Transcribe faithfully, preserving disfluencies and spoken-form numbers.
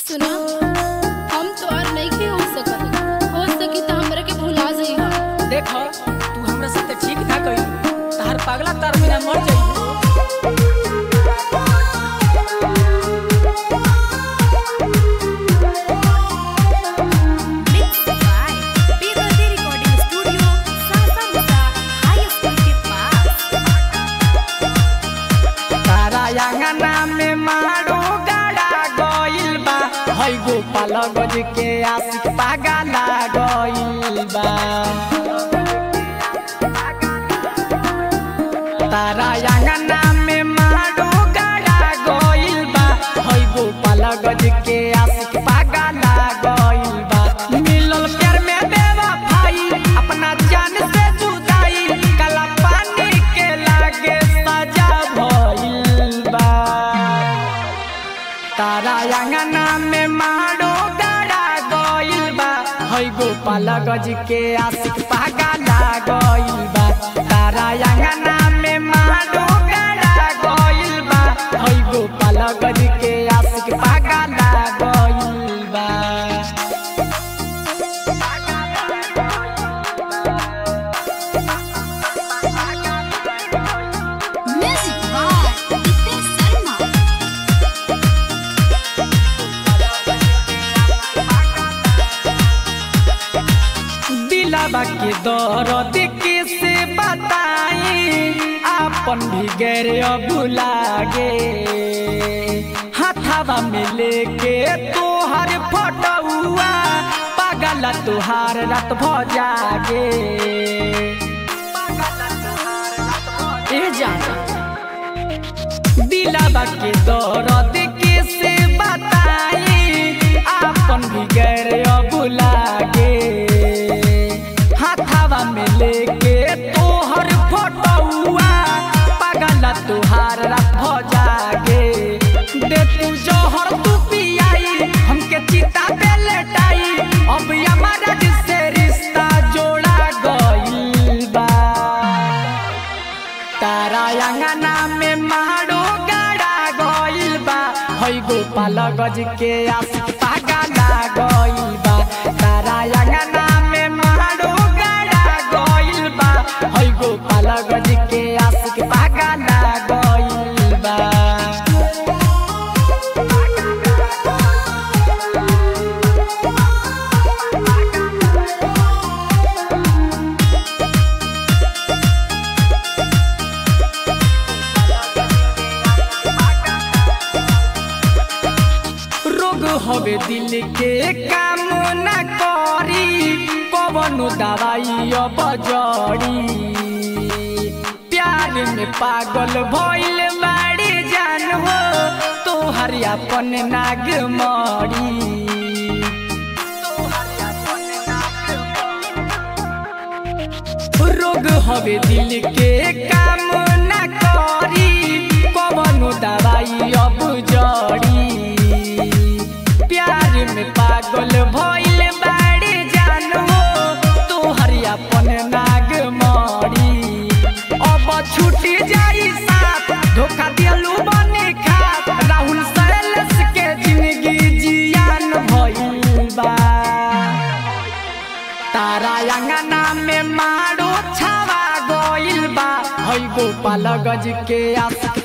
सुना हम तो और नहीं के हो सकत हो सकी त हमरा के भुला जइहा। देखो तू हमरा साथे ठीक ना कइल तार पागला तार बिना मर जाई। गोपाल गज के आशिक पागला गइल बा तारा अंगना में मारो गड़ा गइल बा। हई गोपाल गज के आशिक पागला गइल बा। मिलल प्यार में बेवफाई अपना जान से जुदाई काला पानी के लागे सजा भइल बा। तारा अंगना में मारो गड़ा गइल बा। हई गोपाल गज के आशिक पागला गइल बा। तारा अंगना में मारो गड़ा गइल बा। हई गोपाल गज के आशिक पागला गइल बा। दिलावा के दर्द किसे बताई अपन भी गैर भुला गे। हाथावा में लेके तोहर फटुआ पागल तोहार रात भ जागे। ए जाना दिलावा के दर्द किसे बताई अपन भी गैर भुला गे। हाथावा में लेके तोहर फटुआ पागल तोहार रात भ जागे। दे तू जोहर तू पियाई हमके चिता पे लेटाई अब हमारा जिससे रिश्ता जोड़ा गइल बा। तारा अंगना में मारो गड़ा गइल बा। हई गोपाल गज के आशिक पागला गइल बा। तारा अंगना में मारो हई गोपाल गज के आशिक पागला गइल बा। रोग हवे दिल के काम न करी कवनो दवाई अब जड़ी। प्यार में पागल भइल बाड़ी जान हो तोहर अपन नाग मरी। रोग हवे दिल के काम न करी कवनो दवाई अब जड़ी। प्यार में पागल भइल बाड़ी जान हो तोहर अपन नाग मरी। अब छूटी जाई साथ धोखा दिलू बने खात राहुल सैलेश के जिंदगी जियान भइल बा। तारा अंगना में मारो छावा गइल बा। हई गोपाल गज के आशिक